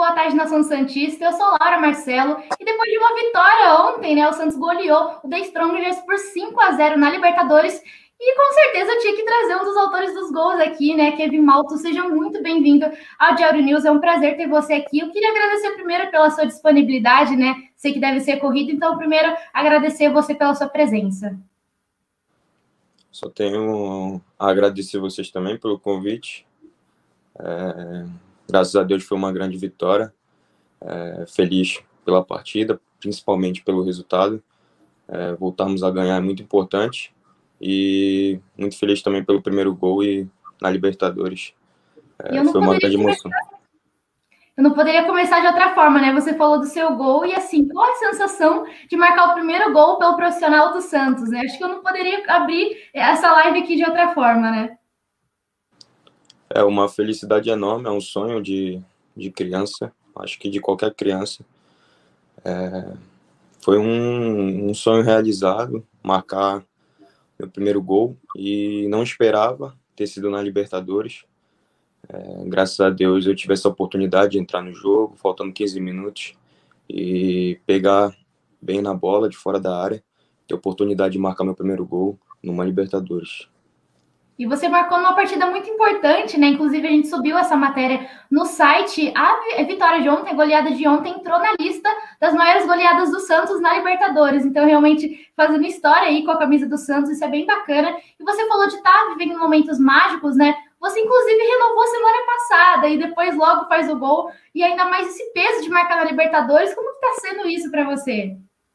boa tarde, nação santista. Eu sou Laura Marcelo e depois de uma vitória ontem, né, o Santos goleou o The Strongers por 5-0 na Libertadores e com certeza eu tinha que trazer um dos autores dos gols aqui, né, Kevin Malto. Seja muito bem-vindo ao Diário News, é um prazer ter você aqui. Eu queria agradecer primeiro pela sua disponibilidade, né, sei que deve ser corrido, então primeiro agradecer você pela sua presença. Só tenho a agradecer vocês também pelo convite. Graças a Deus foi uma grande vitória. Feliz pela partida, principalmente pelo resultado. Voltarmos a ganhar é muito importante. E muito feliz também pelo primeiro gol e na Libertadores. Foi uma grande emoção. Eu não poderia começar de outra forma, né? Você falou do seu gol e assim, qual é a sensação de marcar o primeiro gol pelo profissional do Santos, né? Acho que eu não poderia abrir essa live aqui de outra forma, né? É uma felicidade enorme, é um sonho de criança, acho que de qualquer criança. Foi um sonho realizado, marcar meu primeiro gol, e não esperava ter sido na Libertadores. Graças a Deus eu tive essa oportunidade de entrar no jogo, faltando 15 minutos, e pegar bem na bola, de fora da área, ter a oportunidade de marcar meu primeiro gol numa Libertadores. E você marcou numa partida muito importante, né? Inclusive, a gente subiu essa matéria no site. A vitória de ontem, a goleada de ontem, entrou na lista das maiores goleadas do Santos na Libertadores. Então, realmente, fazendo história aí com a camisa do Santos, isso é bem bacana. E você falou de estar vivendo momentos mágicos, né? Você, inclusive, renovou semana passada e depois logo faz o gol. E ainda mais esse peso de marcar na Libertadores. Como que tá sendo isso para você?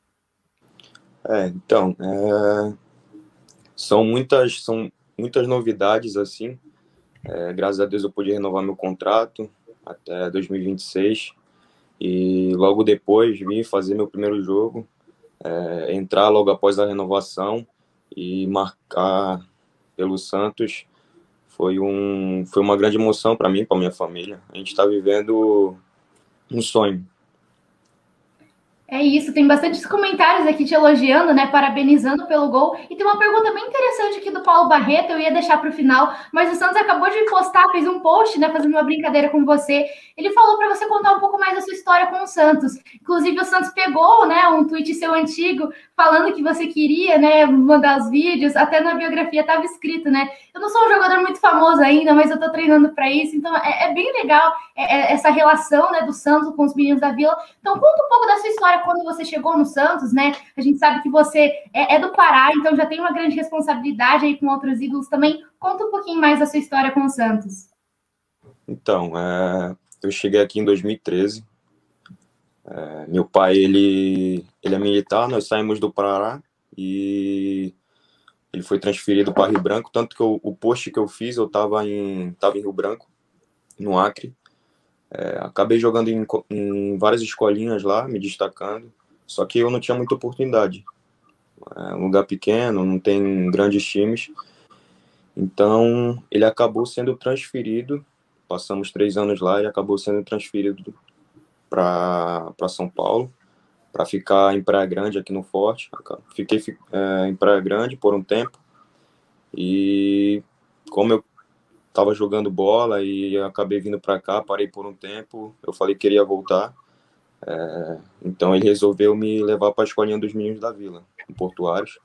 São muitas novidades, assim. Graças a Deus eu pude renovar meu contrato até 2026 e logo depois vim fazer meu primeiro jogo, entrar logo após a renovação e marcar pelo Santos. Foi uma grande emoção para mim, para minha família. A gente está vivendo um sonho. É isso, tem bastantes comentários aqui te elogiando, né? Parabenizando pelo gol. E tem uma pergunta bem interessante aqui do Paulo Barreto, eu ia deixar para o final, mas o Santos acabou de postar, fez um post, né? Fazendo uma brincadeira com você. Ele falou para você contar um pouco mais da sua história com o Santos. Inclusive, o Santos pegou, né, um tweet seu antigo, falando que você queria, né, mandar os vídeos, até na biografia estava escrito, né? Eu não sou um jogador muito famoso ainda, mas eu estou treinando para isso, então é bem legal essa relação, né, do Santos com os meninos da Vila. Então, conta um pouco da sua história quando você chegou no Santos, né? A gente sabe que você é do Pará, então já tem uma grande responsabilidade aí com outros ídolos também. Conta um pouquinho mais da sua história com o Santos. Então, eu cheguei aqui em 2013. Meu pai, ele é militar, nós saímos do Pará e ele foi transferido para Rio Branco, tanto que o post que eu fiz, eu estava em Rio Branco, no Acre. Acabei jogando em várias escolinhas lá, me destacando, só que eu não tinha muita oportunidade. É um lugar pequeno, não tem grandes times. Então, ele acabou sendo transferido, passamos 3 anos lá, e acabou sendo transferido para São Paulo, para ficar em Praia Grande, aqui no Forte. Fiquei em Praia Grande por um tempo, e como eu estava jogando bola e acabei vindo para cá, parei por um tempo, eu falei que queria voltar. Então ele resolveu me levar para a escolinha dos meninos da Vila, em Portuários.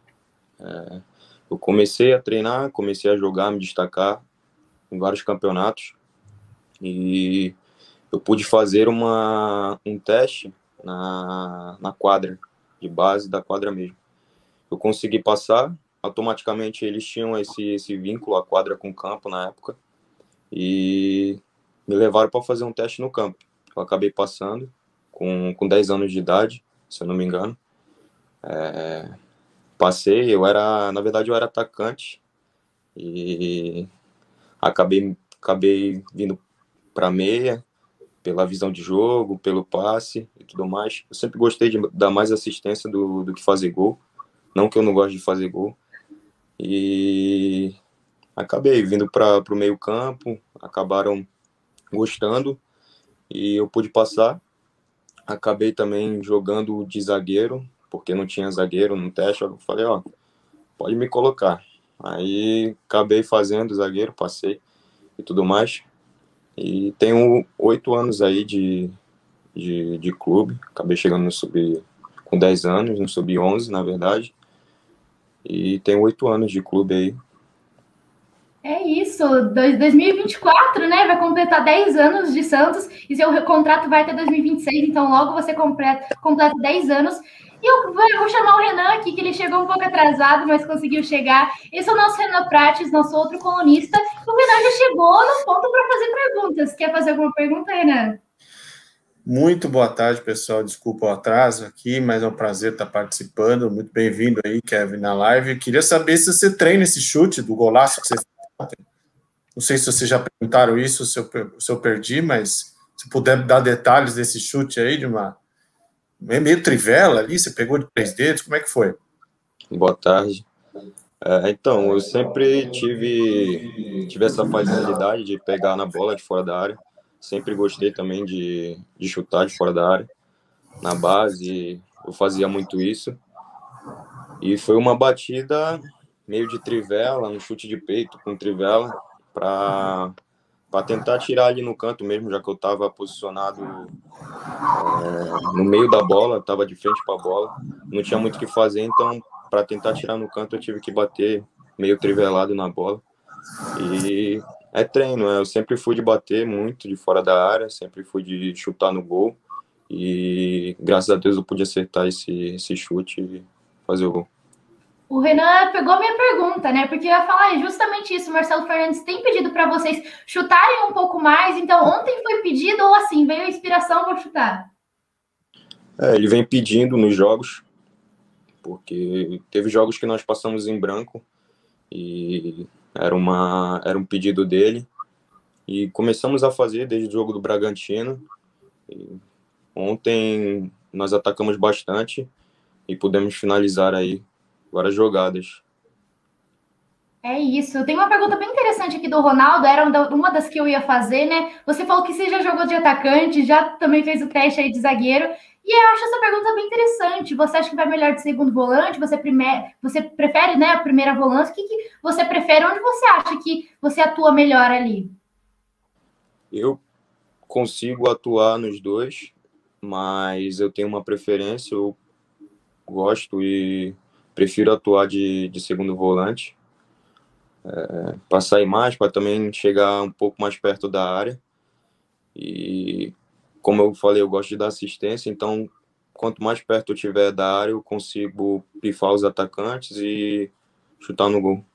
Eu comecei a treinar, comecei a jogar, me destacar em vários campeonatos, e eu pude fazer um teste na quadra, de base da quadra mesmo. Eu consegui passar, automaticamente eles tinham esse vínculo, a quadra com o campo na época, e me levaram para fazer um teste no campo. Eu acabei passando com 10 anos de idade, se eu não me engano. Passei, na verdade eu era atacante, e acabei vindo para meia, pela visão de jogo, pelo passe e tudo mais. Eu sempre gostei de dar mais assistência do que fazer gol. Não que eu não goste de fazer gol. E acabei vindo para o meio campo, acabaram gostando e eu pude passar. Acabei também jogando de zagueiro, porque não tinha zagueiro no teste. Eu falei, pode me colocar. Aí acabei fazendo zagueiro, passei e tudo mais. E tenho 8 anos aí de clube. Acabei chegando no com 10 anos, no sub-11, na verdade. E tenho 8 anos de clube aí. É isso, 2024, né? Vai completar 10 anos de Santos e seu contrato vai até 2026, então logo você completa 10 anos. E eu vou chamar o Renan aqui, que ele chegou um pouco atrasado, mas conseguiu chegar. Esse é o nosso Renan Prates, nosso outro colunista. O Renan já chegou no ponto para fazer perguntas. Quer fazer alguma pergunta, Renan? Muito boa tarde, pessoal. Desculpa o atraso aqui, mas é um prazer estar participando. Muito bem-vindo aí, Kevin, na live. Eu queria saber se você treina esse chute do golaço que você fez ontem. Não sei se vocês já perguntaram isso, se eu perdi, mas se puder dar detalhes desse chute aí, de uma meio trivela ali, você pegou de 3 dedos, como é que foi? Boa tarde. Então, eu sempre tive essa facilidade de pegar na bola de fora da área. Sempre gostei também de chutar de fora da área. Na base, eu fazia muito isso. E foi uma batida meio de trivela, um chute de peito com trivela, para tentar tirar ali no canto mesmo, já que eu estava posicionado no meio da bola, estava de frente para a bola. Não tinha muito o que fazer, então, para tentar tirar no canto, eu tive que bater meio trivelado na bola. E é treino, eu sempre fui de bater muito de fora da área, sempre fui de chutar no gol. E graças a Deus eu pude acertar esse chute e fazer o gol. O Renan pegou a minha pergunta, né? Porque eu ia falar justamente isso. O Marcelo Fernandes tem pedido para vocês chutarem um pouco mais. Então, ontem foi pedido ou assim, veio a inspiração, vou chutar? Ele vem pedindo nos jogos, porque teve jogos que nós passamos em branco e era um pedido dele. E começamos a fazer desde o jogo do Bragantino. E ontem nós atacamos bastante e pudemos finalizar aí várias jogadas. É isso. Tem uma pergunta bem interessante aqui do Ronaldo, era uma das que eu ia fazer, né? Você falou que você já jogou de atacante, já também fez o teste aí de zagueiro, e eu acho essa pergunta bem interessante. Você acha que vai melhor de segundo volante? Você prefere, né, a primeira volância? O que você prefere? Onde você acha que você atua melhor ali? Eu consigo atuar nos dois, mas eu tenho uma preferência, eu gosto e prefiro atuar de segundo volante, para sair mais, para também chegar um pouco mais perto da área. E como eu falei, eu gosto de dar assistência, então quanto mais perto eu estiver da área, eu consigo pifar os atacantes e chutar no gol.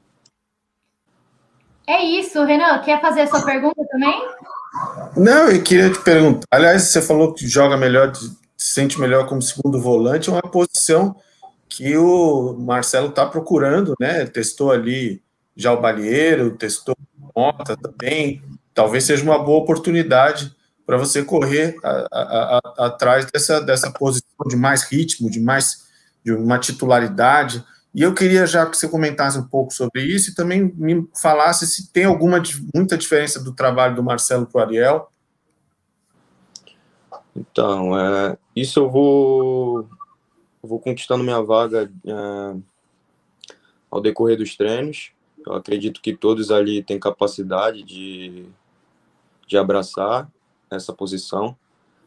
É isso, Renan. Quer fazer a sua pergunta também? Não, eu queria te perguntar. Aliás, você falou que joga melhor, se sente melhor como segundo volante, é uma posição que o Marcelo está procurando, né? Testou ali já o Balieiro, testou o Mota também. Talvez seja uma boa oportunidade para você correr atrás dessa posição de mais ritmo, de uma titularidade. E eu queria já que você comentasse um pouco sobre isso e também me falasse se tem muita diferença do trabalho do Marcelo para o Ariel. Então, isso eu vou conquistando minha vaga ao decorrer dos treinos. Eu acredito que todos ali têm capacidade de abraçar essa posição,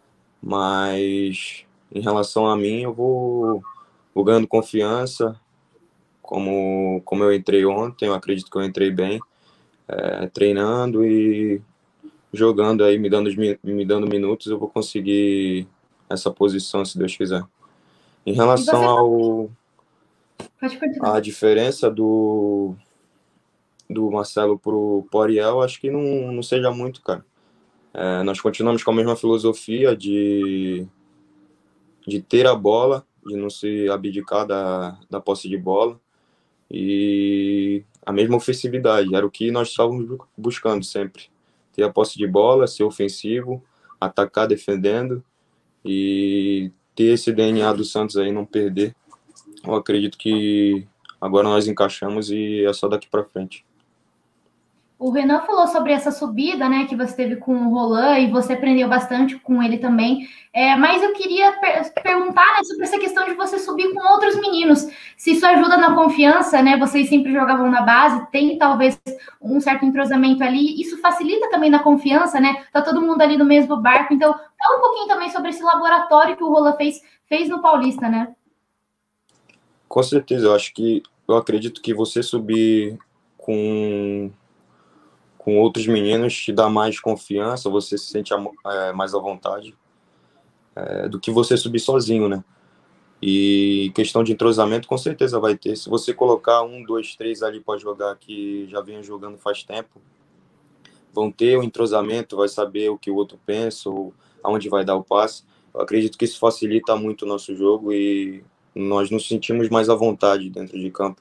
mas em relação a mim, eu vou ganhando confiança. Como eu entrei ontem, eu acredito que eu entrei bem, treinando e jogando aí, me dando minutos, eu vou conseguir essa posição, se Deus quiser. Em relação à diferença do Marcelo pro Ariel, acho que não seja muito, cara. Nós continuamos com a mesma filosofia de ter a bola, de não se abdicar da posse de bola, e a mesma ofensividade, era o que nós estávamos buscando sempre. Ter a posse de bola, ser ofensivo, atacar defendendo e ter esse DNA do Santos aí, não perder. Eu acredito que agora nós encaixamos e é só daqui para frente. O Renan falou sobre essa subida, né, que você teve com o Roland e você aprendeu bastante com ele também. Mas eu queria perguntar, né, sobre essa questão de você subir com outros meninos. Se isso ajuda na confiança, né? Vocês sempre jogavam na base, tem talvez um certo entrosamento ali. Isso facilita também na confiança, né? Tá todo mundo ali no mesmo barco. Então, fala um pouquinho também sobre esse laboratório que o Roland fez no Paulista, né? Com certeza, eu acredito que você subir com outros meninos te dá mais confiança, você se sente mais à vontade do que você subir sozinho, né? E questão de entrosamento, com certeza vai ter. Se você colocar 1, 2, 3 ali para jogar que já vem jogando faz tempo, vão ter o entrosamento, vai saber o que o outro pensa, ou aonde vai dar o passe. Eu acredito que isso facilita muito o nosso jogo e nós nos sentimos mais à vontade dentro de campo.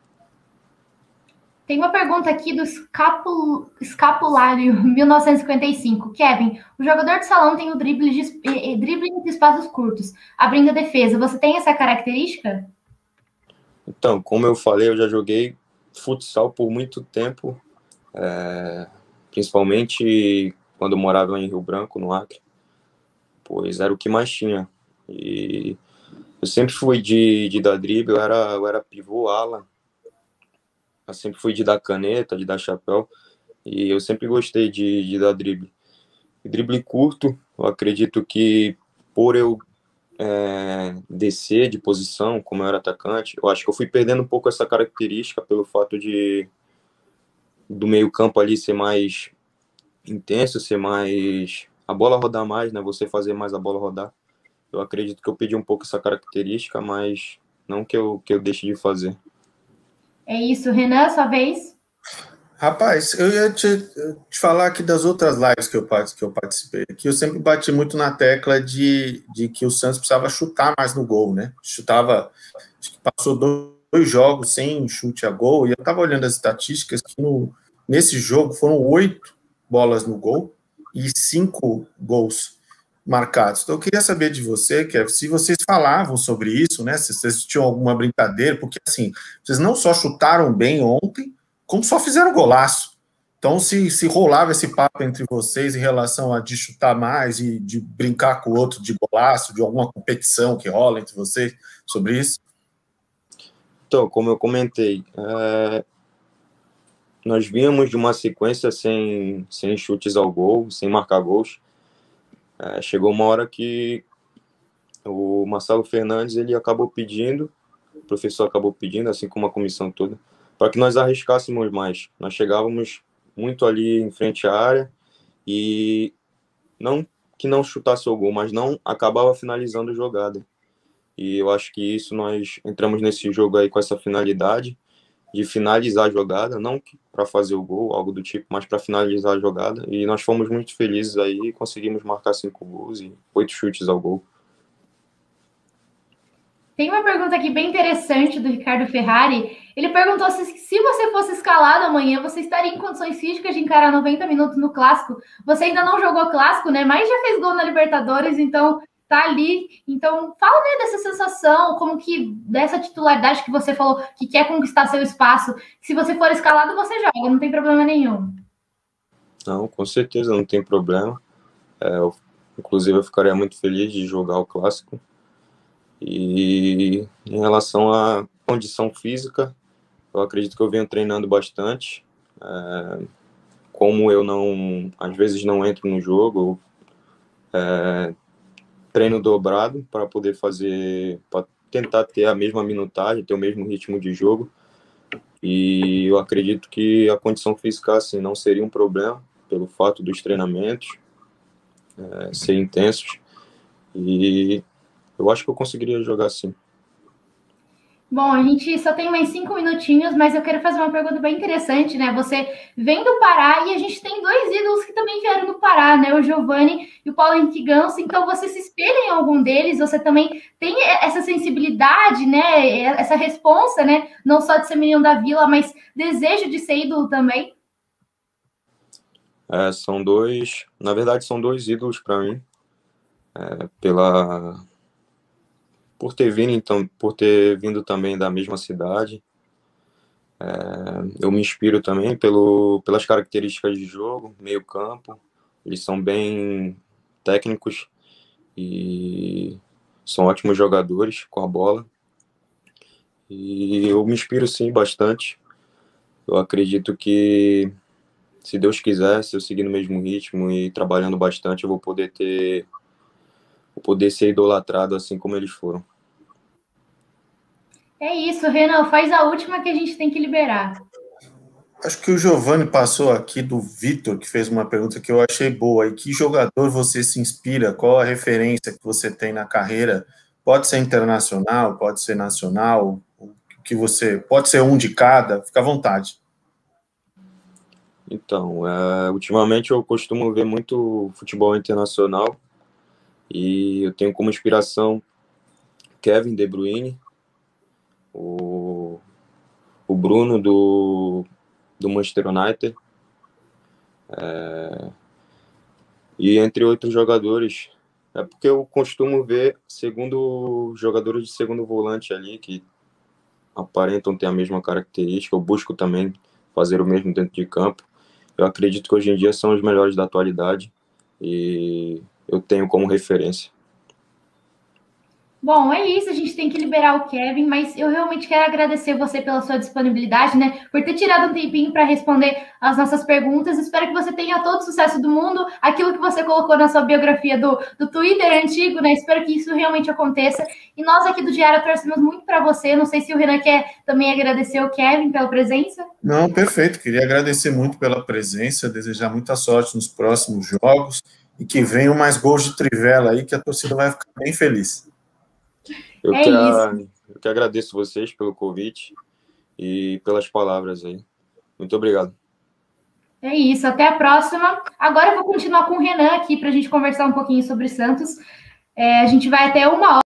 Tem uma pergunta aqui do Escapulário 1955. Kevin, o jogador de salão tem o drible de espaços curtos, abrindo a defesa. Você tem essa característica? Então, como eu falei, eu já joguei futsal por muito tempo, principalmente quando eu morava em Rio Branco, no Acre, pois era o que mais tinha. E eu sempre fui de dar drible, eu era pivô, ala, eu sempre fui de dar caneta, de dar chapéu, e eu sempre gostei de dar drible. E drible curto, eu acredito que por eu descer de posição, como eu era atacante, eu acho que eu fui perdendo um pouco essa característica pelo fato do meio campo ali ser mais intenso, ser mais... a bola rodar mais, né? Você fazer mais a bola rodar. Eu acredito que eu perdi um pouco essa característica, mas não que eu deixe de fazer. É isso, Renan, sua vez. Rapaz, eu ia te falar aqui das outras lives que eu participei, que eu sempre bati muito na tecla de que o Santos precisava chutar mais no gol, né? Chutava, acho que passou 2 jogos sem chute a gol, e eu estava olhando as estatísticas que nesse jogo foram 8 bolas no gol e 5 gols marcados. Então eu queria saber de você, Kevin, se vocês falavam sobre isso, né? Se vocês tinham alguma brincadeira, porque assim, vocês não só chutaram bem ontem, como só fizeram golaço. Então, se rolava esse papo entre vocês em relação a de chutar mais e de brincar com o outro de golaço, de alguma competição que rola entre vocês sobre isso? Então, como eu comentei, nós vínhamos de uma sequência sem chutes ao gol, sem marcar gols. Chegou uma hora que o Marcelo Fernandes ele acabou pedindo, o professor acabou pedindo, assim como a comissão toda, para que nós arriscássemos mais. Nós chegávamos muito ali em frente à área e não que não chutasse o gol, mas não acabava finalizando a jogada. E eu acho que isso nós entramos nesse jogo aí com essa finalidade de finalizar a jogada, não para fazer o gol, algo do tipo, mas para finalizar a jogada. E nós fomos muito felizes aí, conseguimos marcar 5 gols e 8 chutes ao gol. Tem uma pergunta aqui bem interessante do Ricardo Ferrari. Ele perguntou se você fosse escalado amanhã, você estaria em condições físicas de encarar 90 minutos no Clássico. Você ainda não jogou Clássico, né? Mas já fez gol na Libertadores, então tá ali. Então, fala, né, dessa sensação, como que dessa titularidade que você falou, que quer conquistar seu espaço. Se você for escalado, você joga, não tem problema nenhum. Não, com certeza, não tem problema. Inclusive, eu ficaria muito feliz de jogar o Clássico. E em relação à condição física, eu acredito que eu venho treinando bastante. Como eu às vezes não entro no jogo, treino dobrado para poder para tentar ter a mesma minutagem, ter o mesmo ritmo de jogo. E eu acredito que a condição física assim, não seria um problema, pelo fato dos treinamentos serem intensos. E eu acho que eu conseguiria jogar assim. Bom, a gente só tem mais 5 minutinhos, mas eu quero fazer uma pergunta bem interessante, né? Você vem do Pará e a gente tem 2 ídolos que também vieram do Pará, né? O Giovani e o Paulo Henrique Ganso. Então, você se espelha em algum deles? Você também tem essa sensibilidade, né? Essa responsa, né? Não só de ser menino da vila, mas desejo de ser ídolo também? Na verdade, são 2 ídolos para mim. Por ter vindo também da mesma cidade. Eu me inspiro também pelas características de jogo, meio campo. Eles são bem técnicos e são ótimos jogadores com a bola. E eu me inspiro, sim, bastante. Eu acredito que, se Deus quiser, se eu seguir no mesmo ritmo e trabalhando bastante, eu vou poder ser idolatrado assim como eles foram. É isso, Renan, faz a última que a gente tem que liberar. Acho que o Giovanni passou aqui do Vitor, que fez uma pergunta que eu achei boa. E que jogador você se inspira? Qual a referência que você tem na carreira? Pode ser internacional, pode ser nacional, que você pode ser um de cada, fica à vontade. Então, ultimamente eu costumo ver muito futebol internacional e eu tenho como inspiração Kevin De Bruyne, o Bruno do Manchester United, e entre outros jogadores. É porque eu costumo ver jogadores de segundo volante ali que aparentam ter a mesma característica. Eu busco também fazer o mesmo dentro de campo. Eu acredito que hoje em dia são os melhores da atualidade e eu tenho como referência. Bom, é isso, a gente tem que liberar o Kevin, mas eu realmente quero agradecer você pela sua disponibilidade, né? Por ter tirado um tempinho para responder as nossas perguntas. Espero que você tenha todo o sucesso do mundo, aquilo que você colocou na sua biografia do Twitter antigo, né? Espero que isso realmente aconteça. E nós aqui do Diário torcemos muito para você. Não sei se o Renan quer também agradecer o Kevin pela presença. Não, perfeito. Queria agradecer muito pela presença, desejar muita sorte nos próximos jogos e que venham mais gols de Trivela aí, que a torcida vai ficar bem feliz. Eu Isso. que agradeço vocês pelo convite e pelas palavras aí. Muito obrigado. É isso, até a próxima. Agora eu vou continuar com o Renan aqui para a gente conversar um pouquinho sobre Santos. A gente vai até 1 hora.